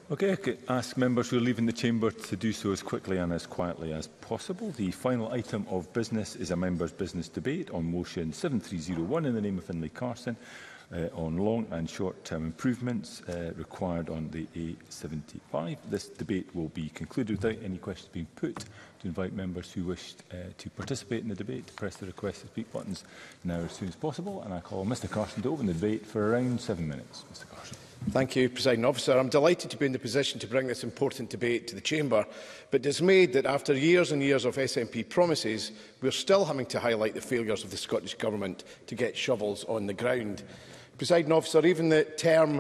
Okay, I could ask members who are leaving the chamber to do so as quickly and as quietly as possible. The final item of business is a members' business debate on motion 7301 in the name of Finlay Carson on long and short-term improvements required on the A75. This debate will be concluded without any questions being put. To invite members who wish to participate in the debate to press the request to speak buttons now as soon as possible. And I call Mr Carson to open the debate for around 7 minutes. Mr Carson. Thank you, Presiding Officer. I'm delighted to be in the position to bring this important debate to the Chamber, but dismayed that after years and years of SNP promises, we're still having to highlight the failures of the Scottish Government to get shovels on the ground. Presiding Officer, even the term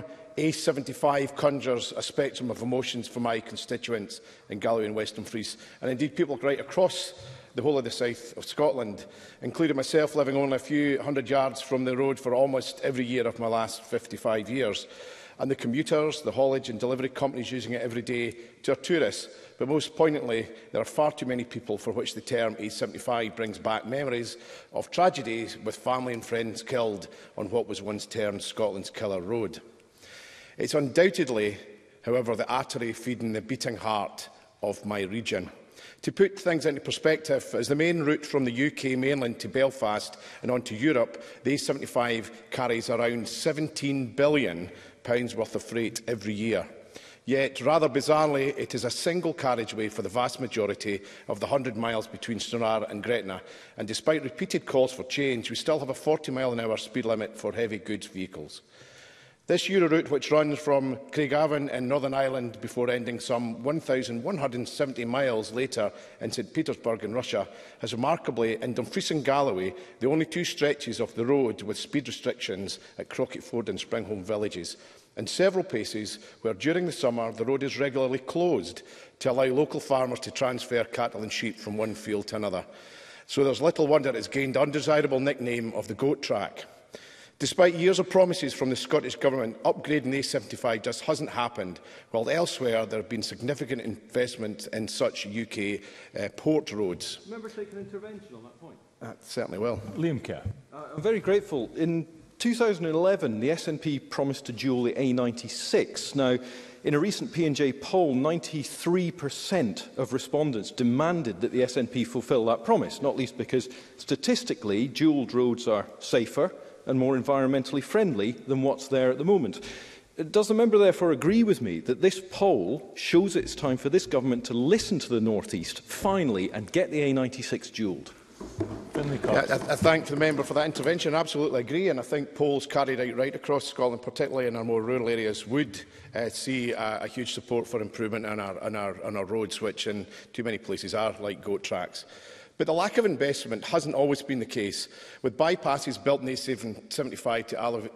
A75 conjures a spectrum of emotions for my constituents in Galloway and Western Fries, and indeed people right across the whole of the south of Scotland, including myself living only a few hundred yards from the road for almost every year of my last 55 years. And the commuters, the haulage and delivery companies using it every day, to our tourists. But most poignantly, there are far too many people for which the term A75 brings back memories of tragedies with family and friends killed on what was once termed Scotland's Killer Road. It's undoubtedly, however, the artery feeding the beating heart of my region. To put things into perspective, as the main route from the UK mainland to Belfast and on to Europe, the A75 carries around £17 billion worth of freight every year. Yet, rather bizarrely, it is a single carriageway for the vast majority of the 100 miles between Stranraer and Gretna, and despite repeated calls for change, we still have a 40-mile-an-hour speed limit for heavy goods vehicles. This Euroroute, which runs from Craigavon in Northern Ireland before ending some 1,170 miles later in St Petersburg in Russia, has remarkably, in Dumfries and Galloway, the only two stretches of the road with speed restrictions at Crocketford and Springholm villages, and several places where during the summer the road is regularly closed to allow local farmers to transfer cattle and sheep from one field to another. So there's little wonder it has gained the undesirable nickname of the goat track. Despite years of promises from the Scottish Government, upgrading the A75 just hasn't happened, while elsewhere there have been significant investment in such UK port roads. Members take an intervention on that point. Certainly will. Liam Kerr. I'm very grateful. In 2011, the SNP promised to dual the A96. Now, in a recent P&J poll, 93% of respondents demanded that the SNP fulfil that promise, not least because statistically dualled roads are safer and more environmentally friendly than what's there at the moment. Does the member therefore agree with me that this poll shows it's time for this government to listen to the North East, finally, and get the A96 dualled? I thank the member for that intervention. I absolutely agree, and I think polls carried out right across Scotland, particularly in our more rural areas, would see a huge support for improvement on our roads, which in too many places are like goat tracks. But the lack of investment hasn't always been the case, with bypasses built in the A75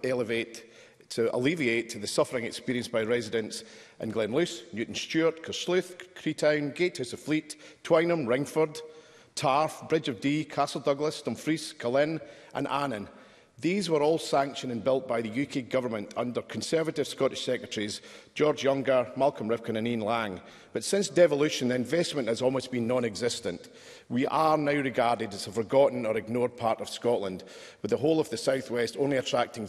to alleviate the suffering experienced by residents in Glenluce, Newton Stewart, Carsleuth, Creetown, Gatehouse of Fleet, Twynham, Ringford, Tarf, Bridge of Dee, Castle Douglas, Dumfries, Cullen and Annan. These were all sanctioned and built by the UK Government under Conservative Scottish Secretaries George Younger, Malcolm Rivkin and Ian Lang. But since devolution, the investment has almost been non-existent. We are now regarded as a forgotten or ignored part of Scotland, with the whole of the South West only attracting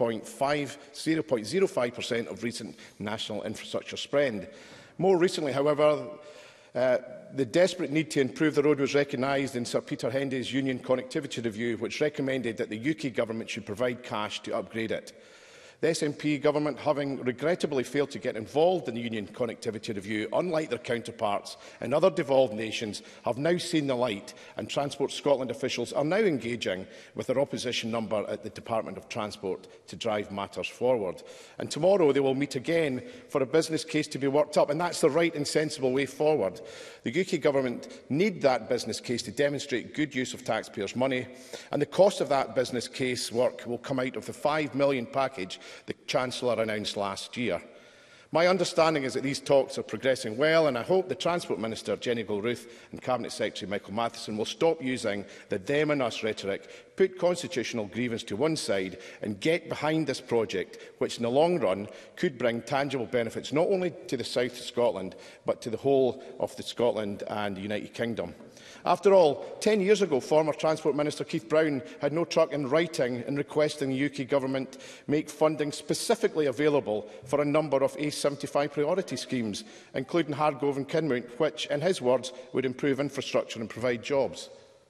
0.05% of recent national infrastructure spend. More recently, however, the desperate need to improve the road was recognised in Sir Peter Hendy's Union Connectivity Review, which recommended that the UK Government should provide cash to upgrade it. The SNP Government, having regrettably failed to get involved in the Union Connectivity Review, unlike their counterparts in other devolved nations, have now seen the light, and Transport Scotland officials are now engaging with their opposition number at the Department of Transport to drive matters forward. And tomorrow they will meet again for a business case to be worked up, and that's the right and sensible way forward. The UK Government need that business case to demonstrate good use of taxpayers' money, and the cost of that business case work will come out of the £5 million package the Chancellor announced last year. My understanding is that these talks are progressing well, and I hope the Transport Minister, Jenny Gilruth, and Cabinet Secretary Michael Matheson will stop using the them and us rhetoric put constitutional grievance to one side and get behind this project, which in the long run could bring tangible benefits not only to the south of Scotland, but to the whole of Scotland and the United Kingdom. After all, 10 years ago, former Transport Minister Keith Brown had no truck in writing in requesting the UK Government make funding specifically available for a number of A75 priority schemes, including Hargrove and Kinmount, which, in his words, would improve infrastructure and provide jobs.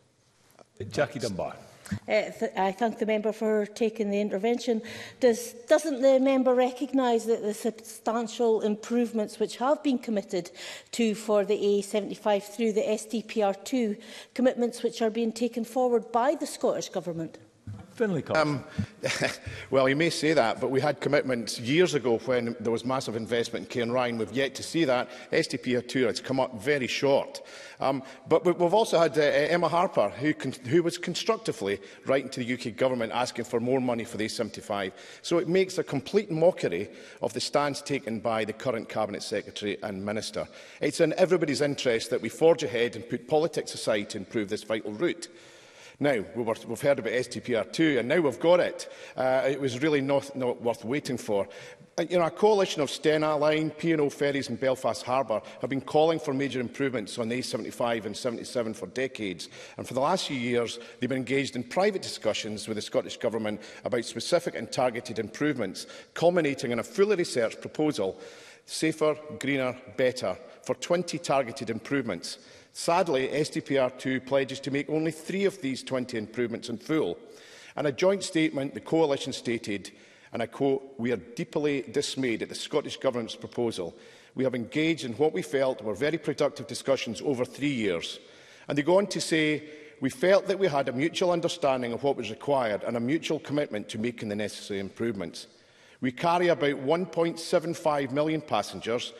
Jackie Dunbar. I thank the member for taking the intervention. Doesn't the member recognise that the substantial improvements which have been committed to for the A75 through the SDPR2 commitments which are being taken forward by the Scottish Government? Finlay Carson. Well, you may say that, but we had commitments years ago when there was massive investment in Cairnryan. We've yet to see that. SDPR2 has come up very short. But we've also had Emma Harper, who was constructively writing to the UK Government asking for more money for the A75. So it makes a complete mockery of the stance taken by the current Cabinet Secretary and Minister. It's in everybody's interest that we forge ahead and put politics aside to improve this vital route. Now, we've heard about SDPR2, and now we've got it. It was really not worth waiting for. A coalition of Stena Line, P&O Ferries and Belfast Harbour have been calling for major improvements on the A75 and 77 for decades. And for the last few years, they've been engaged in private discussions with the Scottish Government about specific and targeted improvements, culminating in a fully researched proposal, Safer, Greener, Better, for 20 targeted improvements. Sadly, SDPR2 pledges to make only 3 of these 20 improvements in full. In a joint statement, the Coalition stated, and I quote, "We are deeply dismayed at the Scottish Government's proposal. We have engaged in what we felt were very productive discussions over 3 years." And they go on to say, "We felt that we had a mutual understanding of what was required and a mutual commitment to making the necessary improvements. We carry about 1.75 million passengers,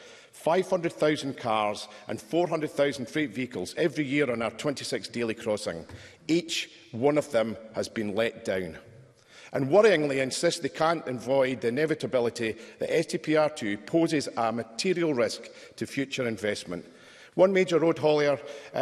500,000 cars and 400,000 freight vehicles every year on our 26 daily crossing. Each one of them has been let down." And worryingly insist they can't avoid the inevitability that SDPR2 poses a material risk to future investment. One major road haulier,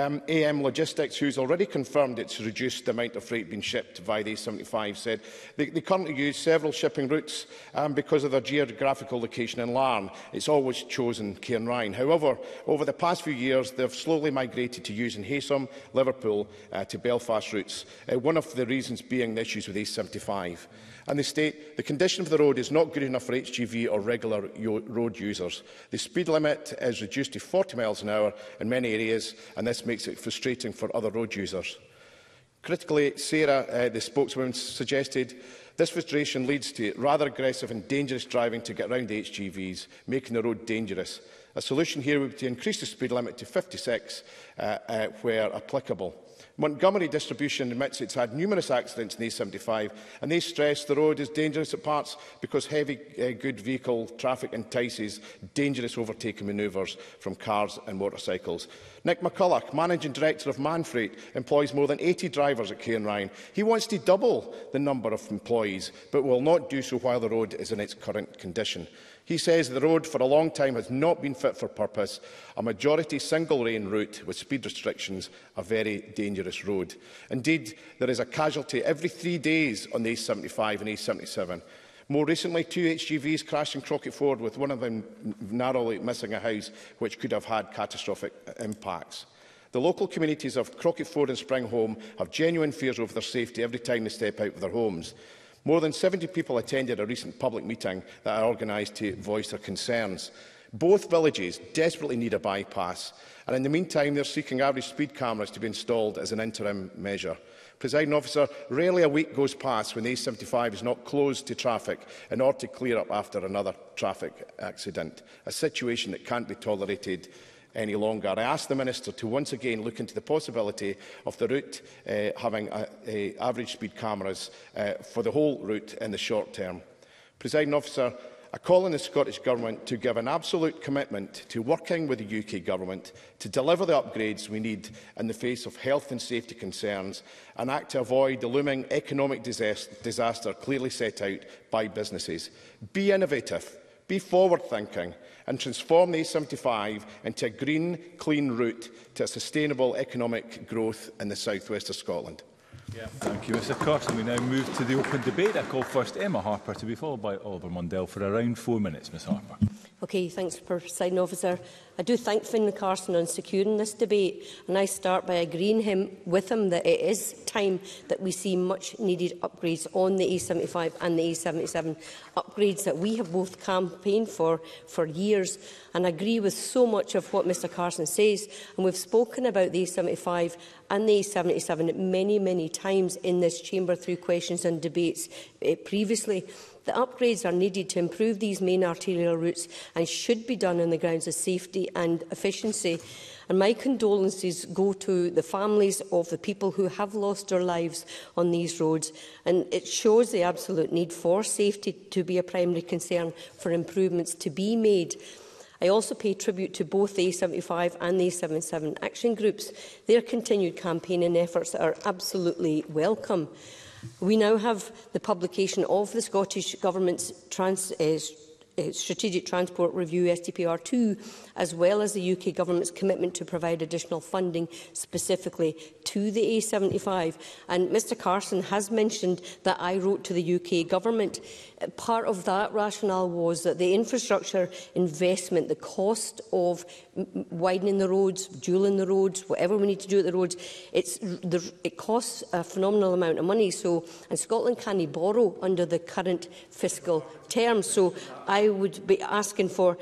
AM Logistics, who's already confirmed it's reduced the amount of freight being shipped via the A75, said they currently use several shipping routes because of their geographical location in Larne. It's always chosen Cairnryan. However, over the past few years, they've slowly migrated to using Haysom, Liverpool to Belfast routes, one of the reasons being the issues with A75. And they state the condition of the road is not good enough for HGV or regular road users. The speed limit is reduced to 40 miles an hour in many areas, and this makes it frustrating for other road users. Critically, Sarah, the spokeswoman, suggested this frustration leads to rather aggressive and dangerous driving to get around the HGVs, making the road dangerous. A solution here would be to increase the speed limit to 56 where applicable. Montgomery Distribution admits it's had numerous accidents in the A75, and they stress the road is dangerous at parts because heavy good vehicle traffic entices dangerous overtaking manoeuvres from cars and motorcycles. Nick McCulloch, Managing Director of Manfreight, employs more than 80 drivers at Cairnryan. He wants to double the number of employees, but will not do so while the road is in its current condition. He says the road for a long time has not been fit for purpose. A majority single-lane route with speed restrictions, a very dangerous road. Indeed, there is a casualty every 3 days on the A75 and A77. More recently, 2 HGVs crashed in Crockett-Ford, with one of them narrowly missing a house, which could have had catastrophic impacts. The local communities of Crockett-Ford and Springholm have genuine fears over their safety every time they step out of their homes. More than 70 people attended a recent public meeting that I organised to voice their concerns. Both villages desperately need a bypass, and in the meantime they're seeking average speed cameras to be installed as an interim measure. Presiding Officer, rarely a week goes past when the A75 is not closed to traffic in order to clear up after another traffic accident, a situation that can't be tolerated any longer. I ask the Minister to once again look into the possibility of the route having average speed cameras for the whole route in the short term. Presiding Officer, I call on the Scottish Government to give an absolute commitment to working with the UK Government to deliver the upgrades we need in the face of health and safety concerns and act to avoid the looming economic disaster clearly set out by businesses. Be innovative, be forward-thinking and transform the A75 into a green, clean route to a sustainable economic growth in the south west of Scotland. Thank you, Mr Carson. We now move to the open debate. I call first Emma Harper, to be followed by Oliver Mundell for around 4 minutes. Ms Harper. Okay, thanks, Presiding Officer. I do thank Finlay Carson on securing this debate, and I start by agreeing with him that it is time that we see much needed upgrades on the A75 and the A77, upgrades that we have both campaigned for years, and I agree with so much of what Mr Carson says. And we've spoken about the A75 and the A77 many times in this chamber through questions and debates previously. The upgrades are needed to improve these main arterial routes and should be done on the grounds of safety and efficiency. And my condolences go to the families of the people who have lost their lives on these roads. And it shows the absolute need for safety to be a primary concern for improvements to be made. I also pay tribute to both the A75 and the A77 action groups. Their continued campaigning efforts are absolutely welcome. We now have the publication of the Scottish Government's Strategic Transport Review STPR2, as well as the UK Government's commitment to provide additional funding specifically to the A75. And Mr Carson has mentioned that I wrote to the UK Government. Part of that rationale was that the infrastructure investment, the cost of widening the roads, dualling the roads, whatever we need to do at the roads, it costs a phenomenal amount of money. And Scotland can't borrow under the current fiscal terms. So I would be asking for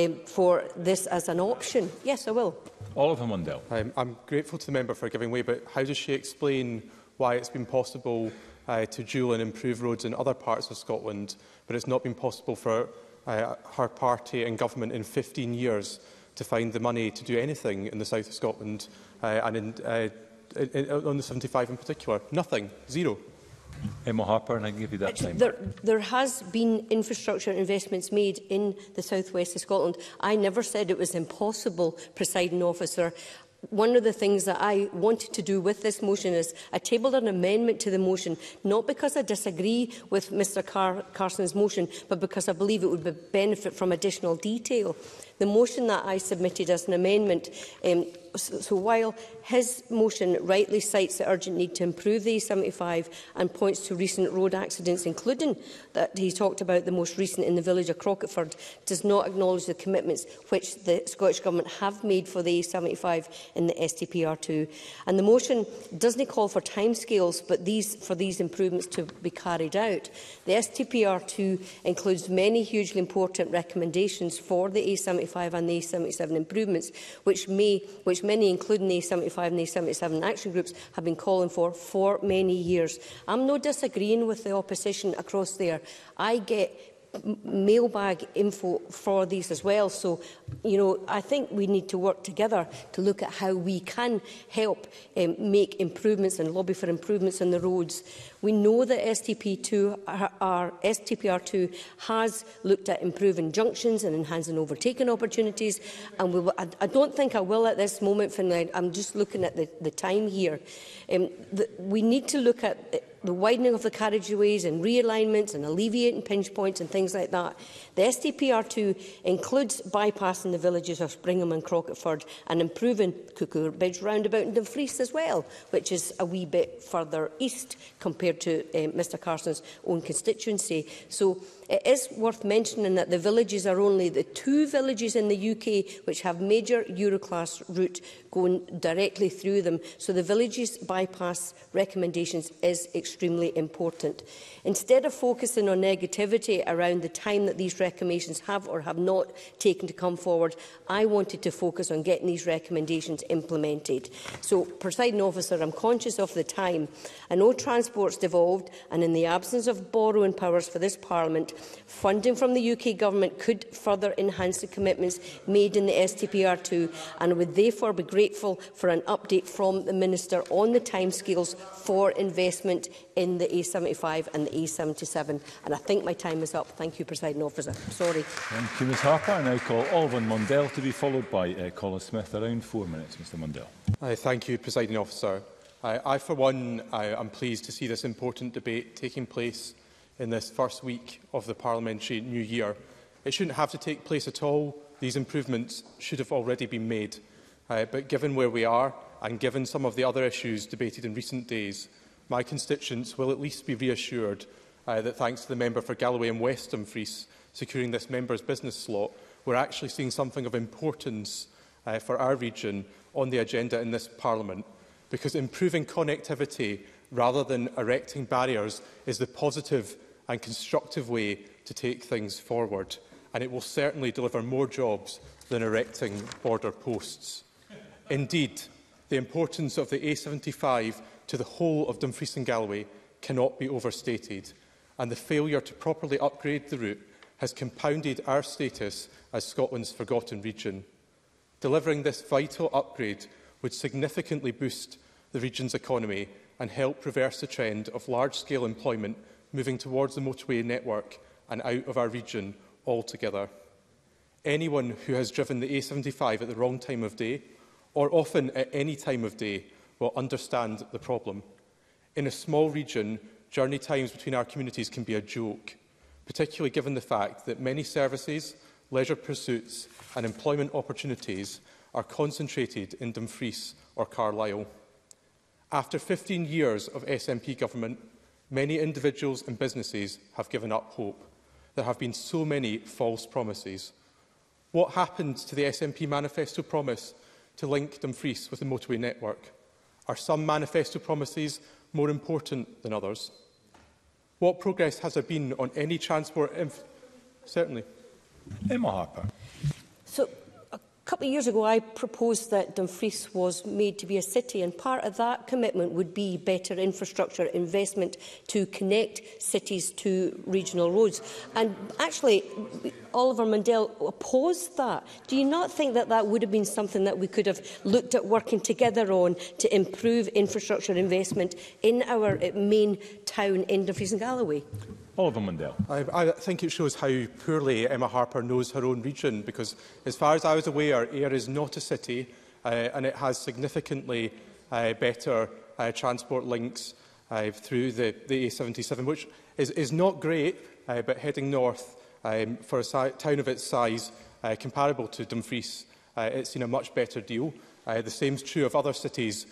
this as an option. Yes, I will. Oliver Mundell. I'm grateful to the member for giving way, but how does she explain why it's been possible to dual and improve roads in other parts of Scotland, but it's not been possible for her party and government in 15 years to find the money to do anything in the south of Scotland and on the 75 in particular? Nothing. Zero. Emma Harper, and I can give you that time. There has been infrastructure investments made in the southwest of Scotland. I never said it was impossible, Presiding Officer. One of the things that I wanted to do with this motion is I tabled an amendment to the motion, not because I disagree with Mr Carson's motion, but because I believe it would benefit from additional detail. The motion that I submitted as an amendment, so while his motion rightly cites the urgent need to improve the A75 and points to recent road accidents, including that he talked about the most recent in the village of Crocketford, does not acknowledge the commitments which the Scottish Government have made for the A75 in the STPR2. And the motion doesn't call for timescales, but for these improvements to be carried out. The STPR2 includes many hugely important recommendations for the A75 and the A77 improvements, which many, including the A75 and the A77 action groups, have been calling for many years. I'm not disagreeing with the opposition across there. I get mailbag info for these as well. So, I think we need to work together to look at how we can help make improvements and lobby for improvements on the roads. We know that STPR2 has looked at improving junctions and enhancing overtaking opportunities, and I don't think I will at this moment, Finlay. I'm just looking at the time here. We need to look at the widening of the carriageways and realignments and alleviating pinch points and things like that. The STPR2 includes bypassing the villages of Springham and Crocketford and improving Cuckoo Bridge roundabout in Dumfries as well, which is a wee bit further east compared to Mr Carson's own constituency. So it is worth mentioning that the villages are only the 2 villages in the UK which have major Euroclass route going directly through them. So the villages bypass recommendations is extremely important. Instead of focusing on negativity around the time that these recommendations have or have not taken to come forward, I wanted to focus on getting these recommendations implemented. So, Presiding Officer, I'm conscious of the time. I know transport's devolved, and in the absence of borrowing powers for this Parliament, funding from the UK Government could further enhance the commitments made in the STPR2, and would therefore be grateful for an update from the Minister on the timescales for investment in the A75 and the A77. And I think my time is up. Thank you, Presiding Officer. Sorry. Thank you, Ms Harper. I now call Oliver Mundell to be followed by Colin Smith. Around 4 minutes, Mr Mundell. Thank you, Presiding Officer. I, for one, am pleased to see this important debate taking place in this first week of the parliamentary new year. It shouldn't have to take place at all. These improvements should have already been made. But given where we are, and given some of the other issues debated in recent days, my constituents will at least be reassured that thanks to the member for Galloway and West Dumfries securing this member's business slot, we're actually seeing something of importance for our region on the agenda in this Parliament, because improving connectivity rather than erecting barriers is the positive and constructive way to take things forward, and it will certainly deliver more jobs than erecting border posts. Indeed, the importance of the A75 to the whole of Dumfries and Galloway cannot be overstated, and the failure to properly upgrade the route has compounded our status as Scotland's forgotten region. Delivering this vital upgrade would significantly boost the region's economy and help reverse the trend of large-scale employment moving towards the motorway network and out of our region altogether. Anyone who has driven the A75 at the wrong time of day, or often at any time of day, will understand the problem. In a small region, journey times between our communities can be a joke, particularly given the fact that many services, leisure pursuits and employment opportunities are concentrated in Dumfries or Carlisle. After 15 years of SNP government, many individuals and businesses have given up hope. There have been so many false promises. What happened to the SNP manifesto promise to link Dumfries with the motorway network? Are some manifesto promises more important than others? What progress has there been on any transport? Certainly. Emma Harper. So, a couple of years ago, I proposed that Dumfries was made to be a city, and part of that commitment would be better infrastructure investment to connect cities to regional roads. And actually, Oliver Mundell opposed that. Do you not think that that would have been something that we could have looked at working together on to improve infrastructure investment in our main town in Dumfries and Galloway? Oliver Mundell. I think it shows how poorly Emma Harper knows her own region, because as far as I was aware, Ayr is not a city and it has significantly better transport links through the A77, which is not great, but heading north for a town of its size, comparable to Dumfries, it's seen a much better deal. The same is true of other cities,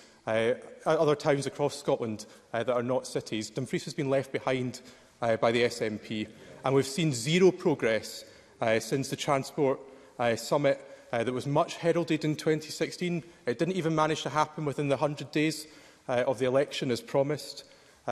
other towns across Scotland that are not cities. Dumfries has been left behind by the SNP, and we've seen zero progress since the Transport Summit that was much heralded in 2016. It didn't even manage to happen within the 100 days of the election as promised,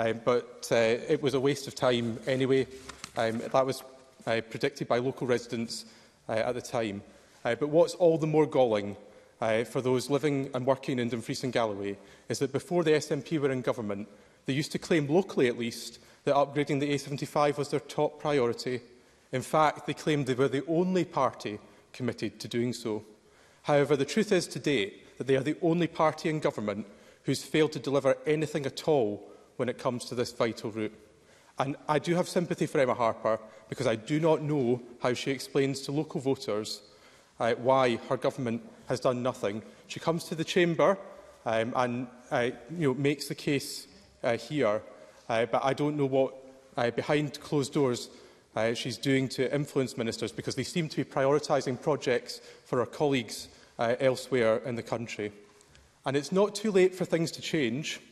but it was a waste of time anyway. That was predicted by local residents at the time. But what's all the more galling for those living and working in Dumfries and Galloway is that before the SNP were in government, they used to claim, locally at least, that upgrading the A75 was their top priority. In fact, they claimed they were the only party committed to doing so. However, the truth is today that they are the only party in government who's failed to deliver anything at all when it comes to this vital route. And I do have sympathy for Emma Harper, because I do not know how she explains to local voters why her government has done nothing. She comes to the Chamber and makes the case here, but I don't know what, behind closed doors, she's doing to influence ministers, because they seem to be prioritising projects for her colleagues elsewhere in the country. And it's not too late for things to change,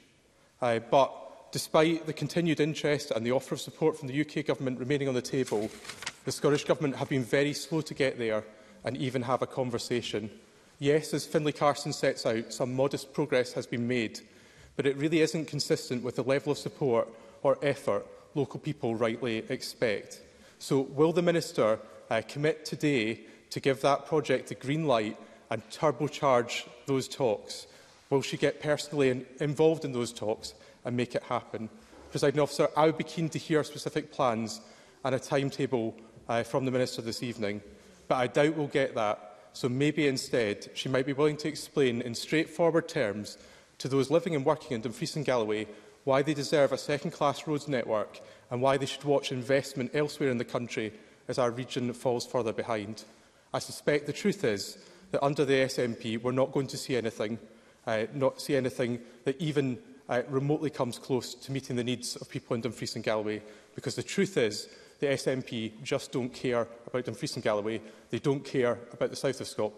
but despite the continued interest and the offer of support from the UK Government remaining on the table, the Scottish Government have been very slow to get there and even have a conversation. Yes, as Finlay Carson sets out, some modest progress has been made, but it really isn't consistent with the level of support or effort local people rightly expect. So will the Minister commit today to give that project the green light and turbocharge those talks? Will she get personally involved in those talks and make it happen? Presiding Officer, I would be keen to hear specific plans and a timetable from the Minister this evening, but I doubt we'll get that. So maybe instead she might be willing to explain in straightforward terms to those living and working in Dumfries and Galloway why they deserve a second-class roads network and why they should watch investment elsewhere in the country as our region falls further behind. I suspect the truth is that under the SNP we're not going to see anything, that even remotely comes close to meeting the needs of people in Dumfries and Galloway, because the truth is the SNP just don't care about Dumfries and Galloway, they don't care about the south of Scotland,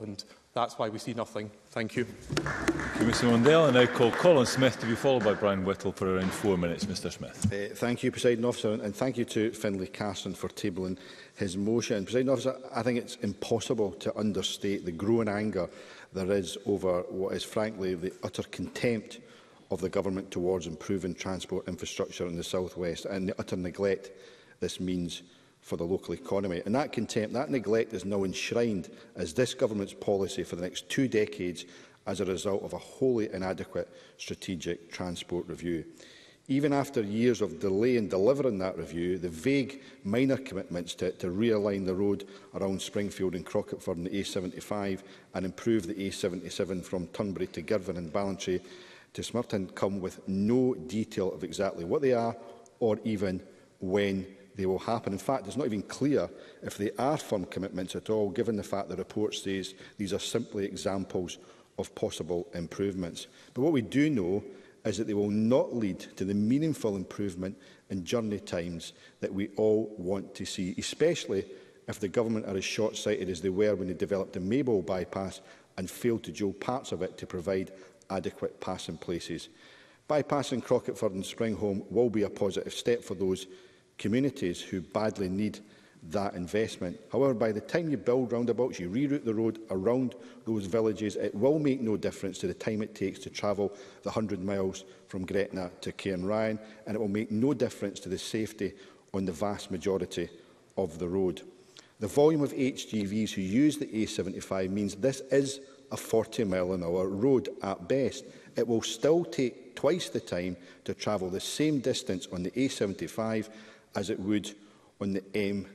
That's why we see nothing. Thank you. Thank you, Mr Mundell. I now call Colin Smith to be followed by Brian Whittle for around 4 minutes. Mr Smith. Thank you, Presiding Officer, and thank you to Finlay Carson for tabling his motion. Presiding Officer, I think it's impossible to understate the growing anger there is over what is frankly the utter contempt of the Government towards improving transport infrastructure in the South West and the utter neglect this means for the local economy. And that contempt, that neglect is now enshrined as this Government's policy for the next 2 decades as a result of a wholly inadequate strategic transport review. Even after years of delay in delivering that review, the vague minor commitments to realign the road around Springfield and Crocketford and the A75 and improve the A77 from Turnberry to Girvan and Ballantrae to Smirton come with no detail of exactly what they are or even when they will happen. In fact, it's not even clear if they are firm commitments at all, given the fact the report says these are simply examples of possible improvements. But what we do know is that they will not lead to the meaningful improvement in journey times that we all want to see, especially if the Government are as short-sighted as they were when they developed the Maybole bypass and failed to dual parts of it to provide adequate passing places. Bypassing Crocketford and Springhome will be a positive step for those communities who badly need that investment. However, by the time you build roundabouts, you reroute the road around those villages, it will make no difference to the time it takes to travel the 100 miles from Gretna to Cairnryan, and it will make no difference to the safety on the vast majority of the road. The volume of HGVs who use the A75 means this is a 40-mile-an-hour road at best. It will still take twice the time to travel the same distance on the A75 as it would on the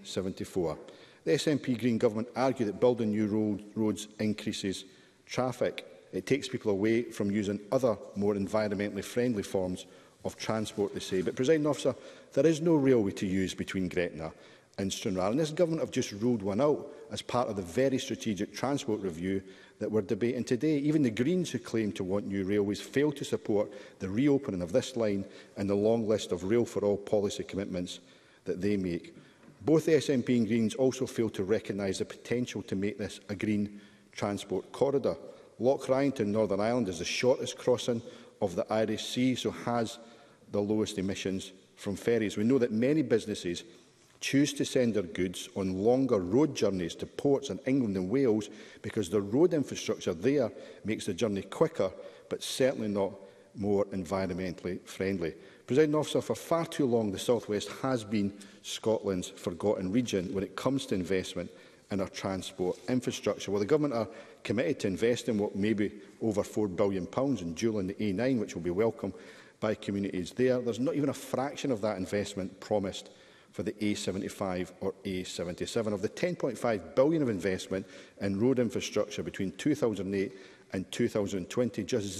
M74. The SNP Green Government argue that building new roads increases traffic. It takes people away from using other more environmentally friendly forms of transport, they say. But, Presiding Officer, there is no railway to use between Gretna and Stranraer, and this Government have just ruled one out as part of the very strategic transport review that we're debating today. Even the Greens, who claim to want new railways, fail to support the reopening of this line and the long list of Rail for All policy commitments that they make. Both the SNP and Greens also fail to recognise the potential to make this a green transport corridor. Loch Ryan to Northern Ireland is the shortest crossing of the Irish Sea, so has the lowest emissions from ferries. We know that many businesses choose to send their goods on longer road journeys to ports in England and Wales because the road infrastructure there makes the journey quicker, but certainly not more environmentally friendly. Presiding Officer, for far too long the South West has been Scotland's forgotten region when it comes to investment in our transport infrastructure. Well, the Government are committed to investing what may be over £4 billion in dualling the A9, which will be welcomed by communities there. There's not even a fraction of that investment promised for the A75 or A77. Of the £10.5 billion of investment in road infrastructure between 2008 and 2020, just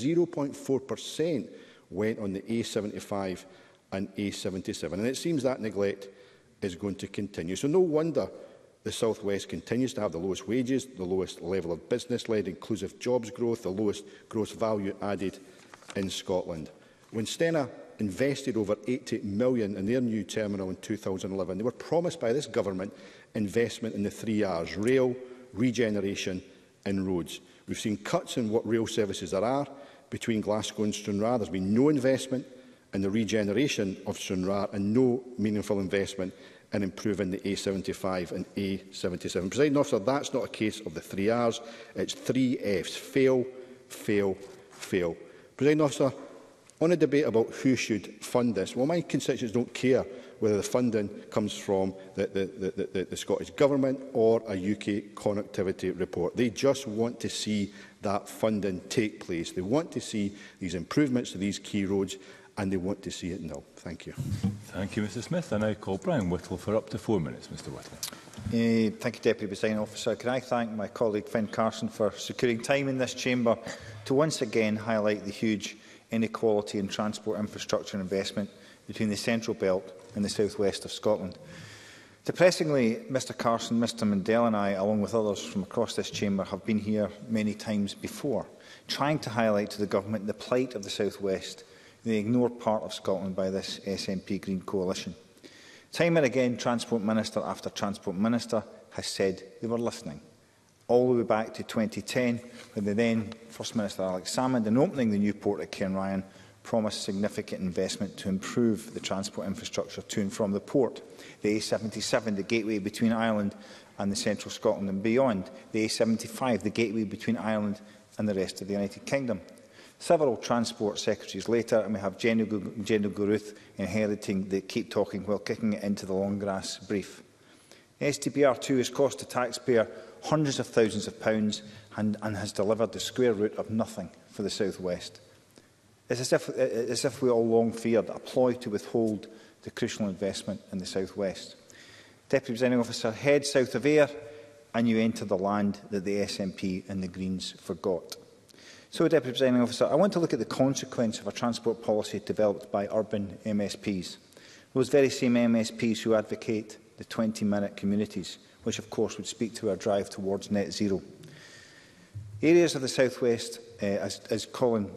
0.4% went on the A75 and A77. And it seems that neglect is going to continue. So no wonder the South West continues to have the lowest wages, the lowest level of business-led inclusive jobs growth, the lowest gross value added in Scotland. When Stena invested over £80 million in their new terminal in 2011, they were promised by this Government investment in the 3 Rs: rail, regeneration and roads. We've seen cuts in what rail services there are between Glasgow and Stranraer. There's been no investment in the regeneration of Stranraer and no meaningful investment in improving the A75 and A77. Presiding Officer, that's not a case of the 3 Rs, it's 3 Fs: fail, fail, fail. Presiding Officer, on a debate about who should fund this, well, my constituents don't care whether the funding comes from the Scottish Government or a UK connectivity report. They just want to see that funding take place. They want to see these improvements to these key roads, and they want to see it now. Thank you. Thank you, Mr Smith. I now call Brian Whittle for up to 4 minutes. Mr Whittle. Thank you, Deputy Presiding Officer. Can I thank my colleague Finn Carson for securing time in this chamber to once again highlight the huge inequality in transport infrastructure investment between the Central Belt and the south west of Scotland. Depressingly, Mr Carson, Mr Mundell and I, along with others from across this chamber, have been here many times before, trying to highlight to the Government the plight of the south west, the ignored part of Scotland by this SNP Green coalition. Time and again, Transport Minister after Transport Minister has said they were listening, all the way back to 2010, when the then First Minister Alex Salmond, in opening the new port at Cairnryan, promised significant investment to improve the transport infrastructure to and from the port. The A77, the gateway between Ireland and the central Scotland and beyond. The A75, the gateway between Ireland and the rest of the United Kingdom. Several Transport Secretaries later, and we have General Gurruth inheriting the keep talking while kicking it into the long grass brief. STPR2 has cost the taxpayer hundreds of thousands of pounds and has delivered the square root of nothing for the South West. It's as if we all long feared a ploy to withhold the crucial investment in the South West. Deputy Presiding Officer, head south of Ayr and you enter the land that the SNP and the Greens forgot. So, Deputy Presiding Officer, I want to look at the consequence of a transport policy developed by urban MSPs. Those very same MSPs who advocate the 20-minute communities, which of course would speak to our drive towards net zero. Areas of the South West, as Colin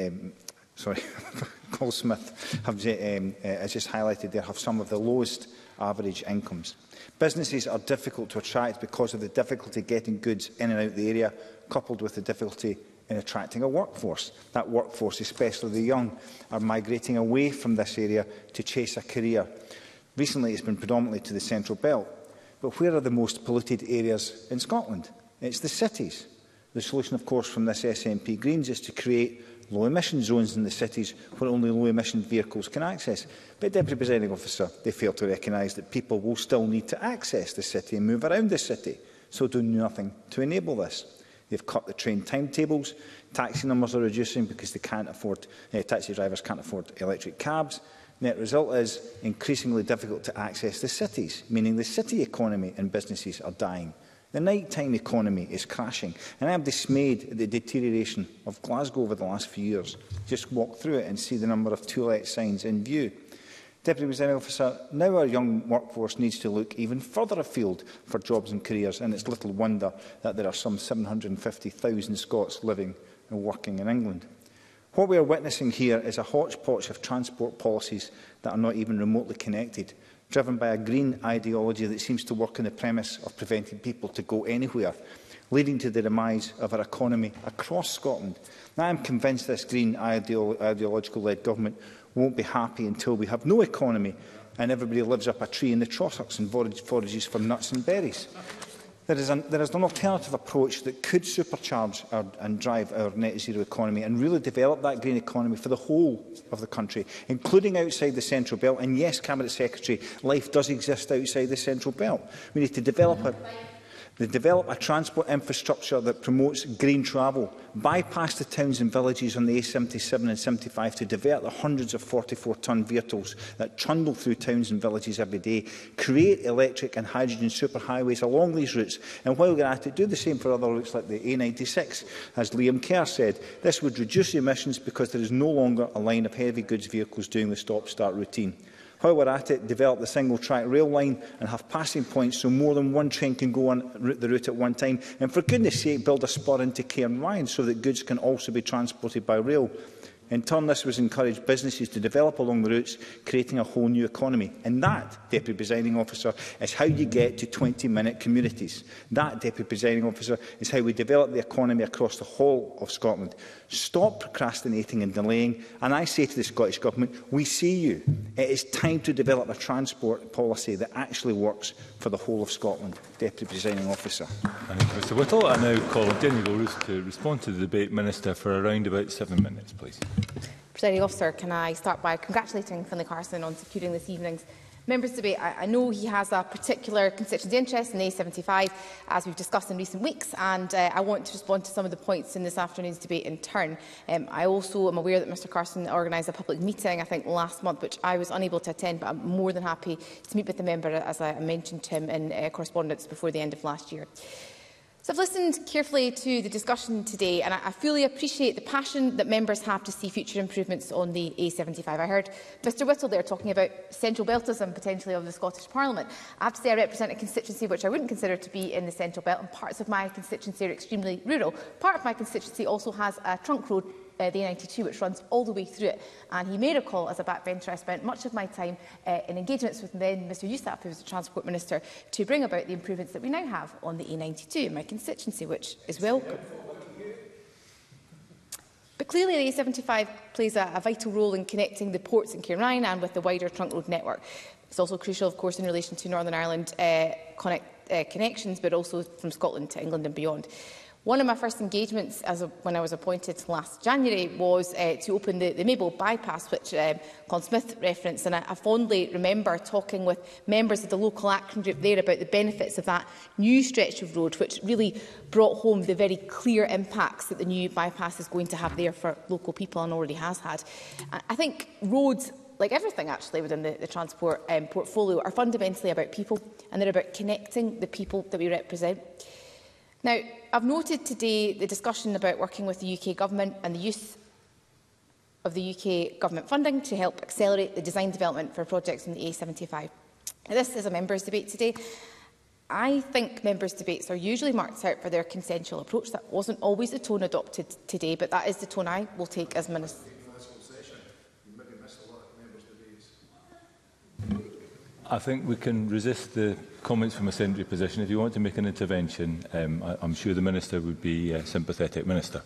Smith has just highlighted there, have some of the lowest average incomes. Businesses are difficult to attract because of the difficulty getting goods in and out of the area, coupled with the difficulty in attracting a workforce. That workforce, especially the young, are migrating away from this area to chase a career. Recently, it's been predominantly to the Central Belt. But where are the most polluted areas in Scotland? It's the cities. The solution, of course, from this SNP Greens is to create low-emission zones in the cities where only low-emission vehicles can access. But, Deputy Presiding Officer, they fail to recognise that people will still need to access the city and move around the city, so do nothing to enable this. They've cut the train timetables, taxi numbers are reducing because they can't afford, taxi drivers can't afford electric cabs. Net result is increasingly difficult to access the cities, meaning the city economy and businesses are dying. The nighttime economy is crashing, and I am dismayed at the deterioration of Glasgow over the last few years. Just walk through it and see the number of to-let signs in view. Deputy Presiding Officer, now our young workforce needs to look even further afield for jobs and careers, and it's little wonder that there are some 750,000 Scots living and working in England. What we are witnessing here is a hodgepodge of transport policies that are not even remotely connected, driven by a green ideology that seems to work on the premise of preventing people to go anywhere, leading to the demise of our economy across Scotland. Now, I am convinced this green ideological-led government won't be happy until we have no economy and everybody lives up a tree in the Trossachs and forages for nuts and berries. There is an alternative approach that could supercharge and drive our net zero economy and really develop that green economy for the whole of the country, including outside the Central Belt. And yes, Cabinet Secretary, life does exist outside the Central Belt. We need to develop a transport infrastructure that promotes green travel, bypass the towns and villages on the A77 and 75 to divert the hundreds of 44-tonne vehicles that trundle through towns and villages every day, create electric and hydrogen superhighways along these routes, and while we're at it, do the same for other routes like the A96. As Liam Kerr said, this would reduce emissions because there is no longer a line of heavy goods vehicles doing the stop-start routine. While we're at it, develop the single-track rail line and have passing points so more than one train can go on the route at one time. And for goodness sake, build a spur into Cairnryan so that goods can also be transported by rail. In turn, this would encourage businesses to develop along the routes, creating a whole new economy. And that, Deputy Presiding Officer, is how you get to 20-minute communities. That, Deputy Presiding Officer, is how we develop the economy across the whole of Scotland. Stop procrastinating and delaying. And I say to the Scottish Government, we see you. It is time to develop a transport policy that actually works for the whole of Scotland. Deputy Presiding Officer. Thank you, Mr Whittle. I now call on Jenny Gilruth to respond to the debate. Minister, for around about 7 minutes, please. Presiding Officer, can I start by congratulating Finlay Carson on securing this evening's members' debate. I know he has a particular constituency interest in the A75, as we've discussed in recent weeks, and I want to respond to some of the points in this afternoon's debate in turn. I also am aware that Mr Carson organised a public meeting, I think last month, which I was unable to attend, but I'm more than happy to meet with the member, as I mentioned to him in correspondence before the end of last year. So I've listened carefully to the discussion today, and I fully appreciate the passion that members have to see future improvements on the A75. I heard Mr Whittle there talking about Central Beltism potentially of the Scottish Parliament. I have to say I represent a constituency which I wouldn't consider to be in the Central Belt, and parts of my constituency are extremely rural. Part of my constituency also has a trunk road the A92, which runs all the way through it. And he may recall, as a backbencher, I spent much of my time in engagements with then Mr Yousaf, who was the Transport Minister, to bring about the improvements that we now have on the A92 in my constituency, which is welcome. But clearly the A75 plays a vital role in connecting the ports in Cairnryan and with the wider trunk road network. It's also crucial, of course, in relation to Northern Ireland connections, but also from Scotland to England and beyond. One of my first engagements when I was appointed last January was to open the Maple bypass, which Colin Smith referenced, and I fondly remember talking with members of the local action group there about the benefits of that new stretch of road, which really brought home the very clear impacts that the new bypass is going to have there for local people and already has had. I think roads, like everything actually within the transport portfolio, are fundamentally about people, and they're about connecting the people that we represent. Now, I've noted today the discussion about working with the UK Government and the use of the UK Government funding to help accelerate the design development for projects on the A75. Now, this is a members' debate today. I think members' debates are usually marked out for their consensual approach. That wasn't always the tone adopted today, but that is the tone I will take as Minister. I think we can resist the comments from a secondary position. If you want to make an intervention, I'm sure the Minister would be sympathetic. Minister.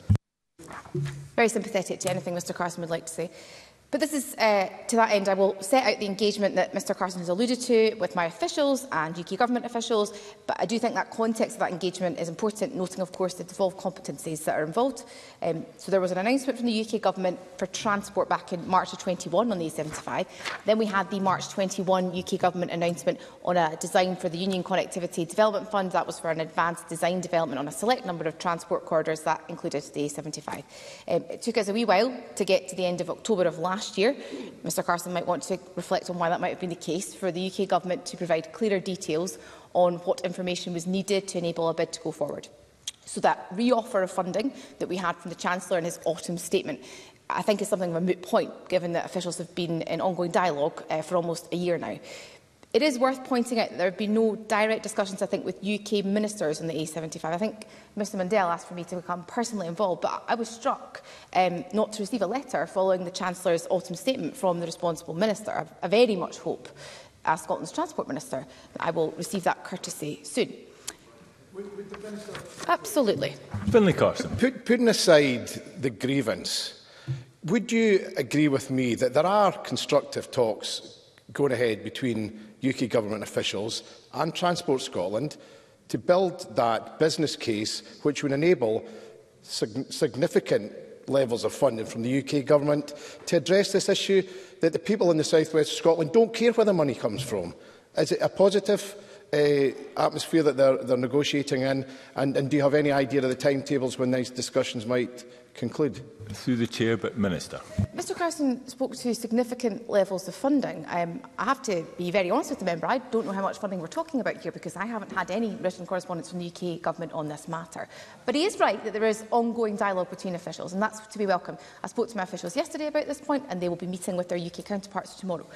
Very sympathetic to anything Mr Carson would like to say. But this is, to that end, I will set out the engagement that Mr Carson has alluded to with my officials and UK Government officials, but I do think that context of that engagement is important, noting, of course, the devolved competencies that are involved. So there was an announcement from the UK Government for transport back in March of 21 on the A75. Then we had the March 21 UK Government announcement on a design for the Union Connectivity Development Fund. That was for an advanced design development on a select number of transport corridors that included the A75. It took us a wee while to get to the end of October of last year. Mr Carson might want to reflect on why that might have been the case, for the UK Government to provide clearer details on what information was needed to enable a bid to go forward. So that re-offer of funding that we had from the Chancellor in his autumn statement, I think is something of a moot point, given that officials have been in ongoing dialogue for almost a year now. It is worth pointing out that there have been no direct discussions, I think, with UK ministers on the A75. I think Mr Mundell asked for me to become personally involved, but I was struck not to receive a letter following the Chancellor's autumn statement from the responsible minister. I very much hope, as Scotland's Transport Minister, that I will receive that courtesy soon. Would the Minister... Absolutely. Finlay Carson. Putting aside the grievance, would you agree with me that there are constructive talks going ahead between UK Government officials and Transport Scotland to build that business case which would enable significant levels of funding from the UK Government to address this issue that the people in the South West of Scotland don't care where the money comes from? Is it a positive atmosphere that they're negotiating in, and do you have any idea of the timetables when these discussions might conclude? Through the Chair, but Minister. Mr Carson spoke to significant levels of funding. I have to be very honest with the member. I don't know how much funding we're talking about here, because I haven't had any written correspondence from the UK Government on this matter. But he is right that there is ongoing dialogue between officials, and that's to be welcome. I spoke to my officials yesterday about this point, and they will be meeting with their UK counterparts tomorrow.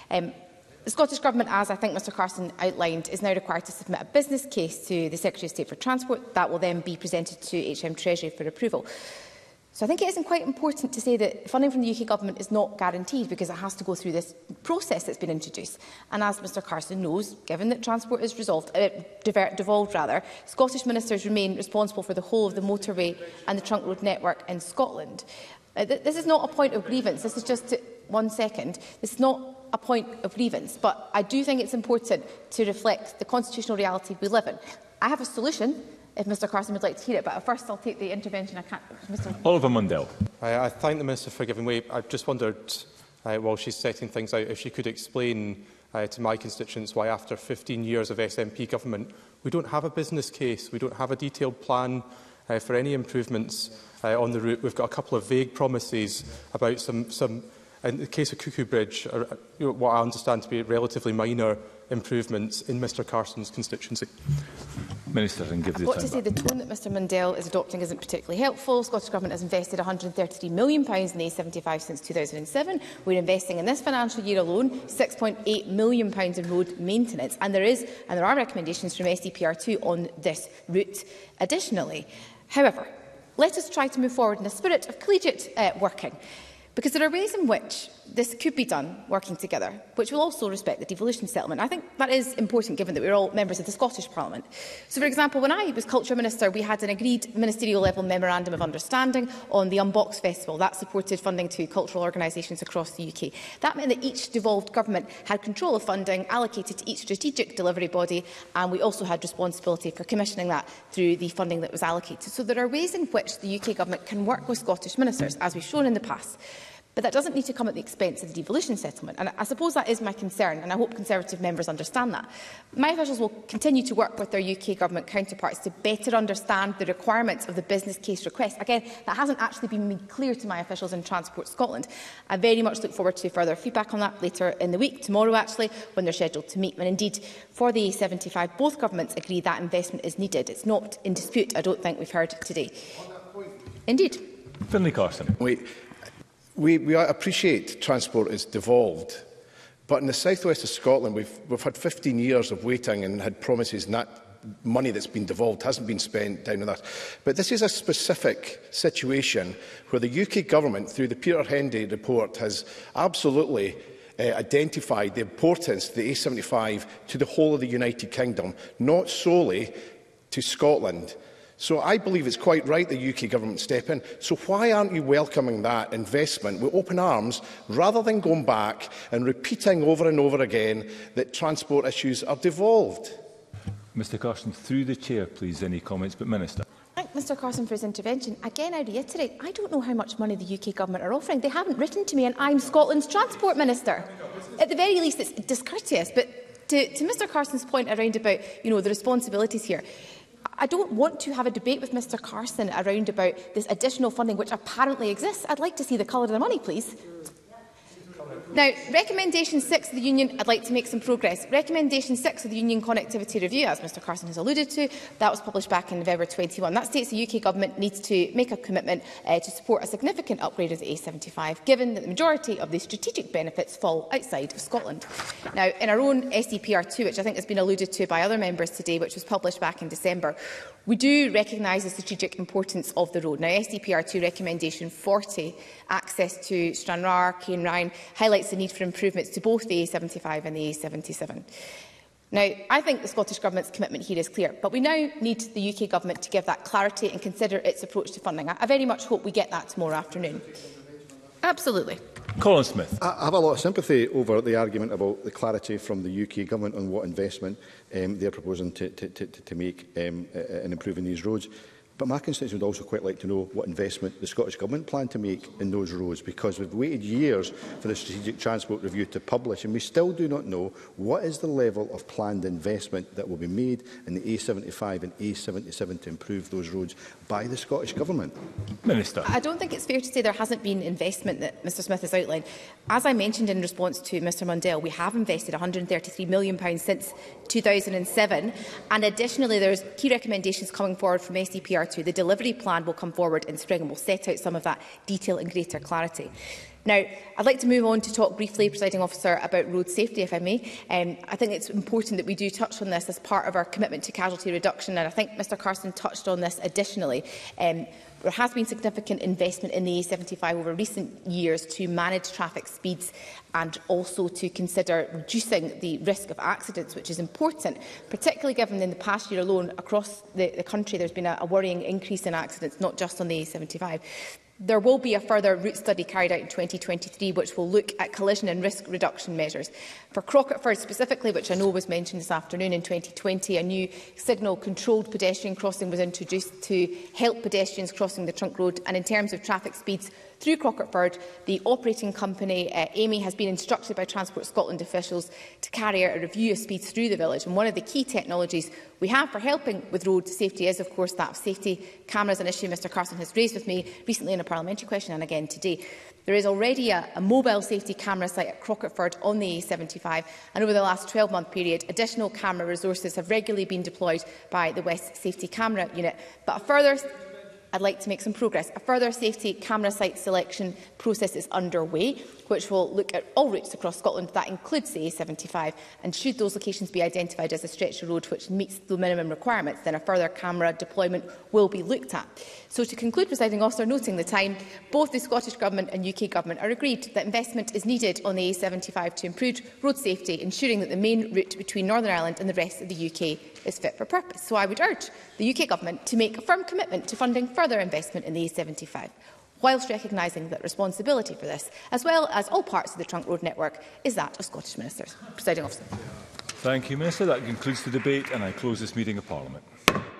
The Scottish Government, as I think Mr Carson outlined, is now required to submit a business case to the Secretary of State for Transport. That will then be presented to HM Treasury for approval. So I think it is quite important to say that funding from the UK Government is not guaranteed, because it has to go through this process that's been introduced. And as Mr Carson knows, given that transport is devolved, Scottish ministers remain responsible for the whole of the motorway and the trunk road network in Scotland. This is not a point of grievance. This is just one second. This is not a point of grievance, but I do think it's important to reflect the constitutional reality we live in. I have a solution, if Mr Carson would like to hear it, but first I'll take the intervention. Oliver Mundell. I thank the Minister for giving way. I just wondered, while she's setting things out, if she could explain to my constituents why, after 15 years of SNP government, we don't have a business case, we don't have a detailed plan for any improvements on the route. We've got a couple of vague promises about some in the case of Cuckoo Bridge, what I understand to be relatively minor improvements in Mr Carson's constituency. Minister, and give I've got to say the tone that Mr Mundell is adopting isn't particularly helpful. The Scottish Government has invested £133 million in the A75 since 2007. We're investing in this financial year alone £6.8 million in road maintenance, and there are recommendations from SDPR2 on this route additionally. However, let us try to move forward in a spirit of collegiate working, because there are ways in which this could be done working together, which will also respect the devolution settlement. I think that is important, given that we're all members of the Scottish Parliament. So, for example, when I was Culture Minister, we had an agreed ministerial-level memorandum of understanding on the Unbox Festival. That supported funding to cultural organisations across the UK. That meant that each devolved government had control of funding allocated to each strategic delivery body, and we also had responsibility for commissioning that through the funding that was allocated. So there are ways in which the UK Government can work with Scottish ministers, as we've shown in the past. But that doesn't need to come at the expense of the devolution settlement. And I suppose that is my concern, and I hope Conservative members understand that. My officials will continue to work with their UK Government counterparts to better understand the requirements of the business case request. Again, that hasn't actually been made clear to my officials in Transport Scotland. I very much look forward to further feedback on that later in the week, tomorrow actually, when they're scheduled to meet. And indeed, for the A75, both governments agree that investment is needed. It's not in dispute, I don't think we've heard today. Indeed. Finlay Carson. We appreciate transport is devolved, but in the southwest of Scotland we've had 15 years of waiting and had promises, and that money that's been devolved hasn't been spent down on that. But this is a specific situation where the UK Government, through the Peter Hendy report, has absolutely identified the importance of the A75 to the whole of the United Kingdom, not solely to Scotland. So I believe it's quite right the UK Government step in. So why aren't you welcoming that investment with open arms, rather than going back and repeating over and over again that transport issues are devolved? Mr Carson, through the chair, please. Any comments? But Minister. Thank Mr Carson for his intervention. Again, I reiterate, I don't know how much money the UK Government are offering. They haven't written to me, and I'm Scotland's Transport Minister. At the very least, it's discourteous. But to Mr Carson's point around about the responsibilities here, I don't want to have a debate with Mr Carson around about this additional funding which apparently exists. I'd like to see the colour of the money, please. Now, Recommendation 6 of the Union, I'd like to make some progress. Recommendation 6 of the Union Connectivity Review, as Mr Carson has alluded to, that was published back in November 21. That states the UK Government needs to make a commitment to support a significant upgrade of the A75, given that the majority of the strategic benefits fall outside of Scotland. Now, in our own SDPR2, which I think has been alluded to by other members today, which was published back in December, we do recognise the strategic importance of the road. Now, SDPR2 Recommendation 40, access to Stranraer, Cairnryan, highlights the need for improvements to both the A75 and the A77. Now, I think the Scottish Government's commitment here is clear, but we now need the UK Government to give that clarity and consider its approach to funding. I very much hope we get that tomorrow afternoon. Absolutely. Colin Smith. I have a lot of sympathy over the argument about the clarity from the UK Government on what investment they are proposing to make in improving these roads. But my constituents would also quite like to know what investment the Scottish Government plan to make in those roads, because we've waited years for the Strategic Transport Review to publish, and we still do not know what is the level of planned investment that will be made in the A75 and A77 to improve those roads by the Scottish Government. Minister. I don't think it's fair to say there hasn't been investment that Mr Smith has outlined. As I mentioned in response to Mr Mundell, we have invested £133 million since 2007, and additionally there's key recommendations coming forward from SDPR2. The delivery plan will come forward in spring and will set out some of that detail in greater clarity. Now, I'd like to move on to talk briefly, Presiding Officer, about road safety, if I may. I think it's important that we do touch on this as part of our commitment to casualty reduction, and I think Mr Carson touched on this additionally. There has been significant investment in the A75 over recent years to manage traffic speeds and also to consider reducing the risk of accidents, which is important, particularly given in the past year alone across the country there's been a worrying increase in accidents, not just on the A75. There will be a further route study carried out in 2023 which will look at collision and risk reduction measures. For Crocketford specifically, which I know was mentioned this afternoon, in 2020 a new signal-controlled pedestrian crossing was introduced to help pedestrians crossing the trunk road, and in terms of traffic speeds through Crocketford, the operating company, Amy, has been instructed by Transport Scotland officials to carry out a review of speeds through the village. And one of the key technologies we have for helping with road safety is, of course, that of safety cameras, an issue Mr Carson has raised with me recently in a parliamentary question and again today. There is already a mobile safety camera site at Crocketford on the A75, and over the last 12-month period, additional camera resources have regularly been deployed by the West Safety Camera Unit. But a further I'd like to make some progress. A further safety camera site selection process is underway, which will look at all routes across Scotland. That includes the A75. And should those locations be identified as a stretch of road which meets the minimum requirements, then a further camera deployment will be looked at. So to conclude, Presiding Officer, noting the time, both the Scottish Government and UK Government are agreed that investment is needed on the A75 to improve road safety, ensuring that the main route between Northern Ireland and the rest of the UK is fit for purpose. So I would urge the UK Government to make a firm commitment to funding further investment in the A75, whilst recognising that responsibility for this, as well as all parts of the trunk road network, is that of Scottish Ministers. Presiding Officer. Thank you, Minister. That concludes the debate, and I close this meeting of Parliament.